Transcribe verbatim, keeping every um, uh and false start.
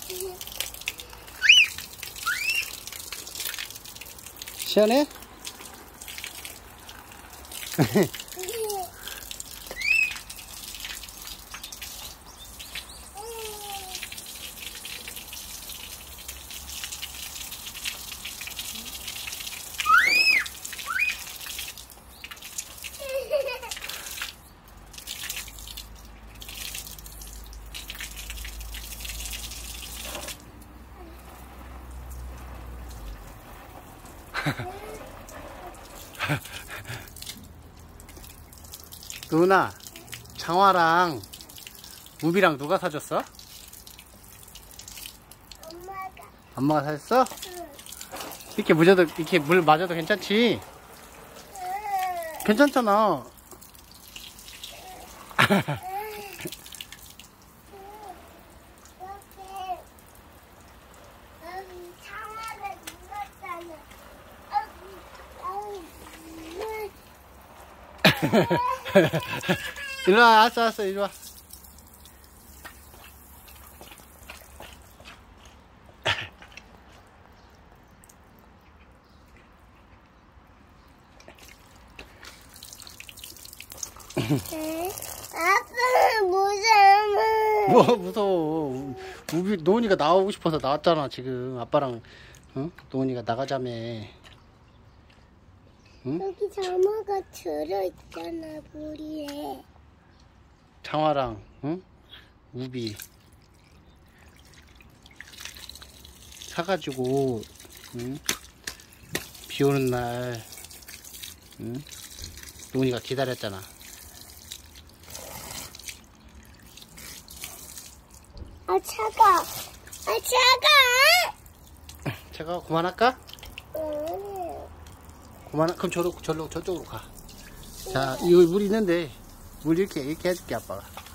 시원해? 누나, 장화랑 우비랑 누가 사줬어? 엄마가. 엄마가 사줬어? 응. 이렇게 무져도, 이렇게 물 맞아도 괜찮지? 응. 괜찮잖아. 여기 창화를 눌렀잖아. 일로와, 알았어, 알았어, 일로와. 아빠는 무서워. 뭐 무서워. 우비 노은이가 나오고 싶어서 나왔잖아 지금. 아빠랑 응? 노은이가 나가자며. 응? 여기 장화가 들어있잖아, 물에. 장화랑 응? 우비 사가지고 응? 비 오는 날 응? 노은이가 기다렸잖아. 아, 차가. 아, 차가. 제가 그만할까? 응. 그만. 그럼 저로 절로 저쪽으로 가. 자, 여기 물 있는데 물 이렇게 이렇게 해줄게 아빠가.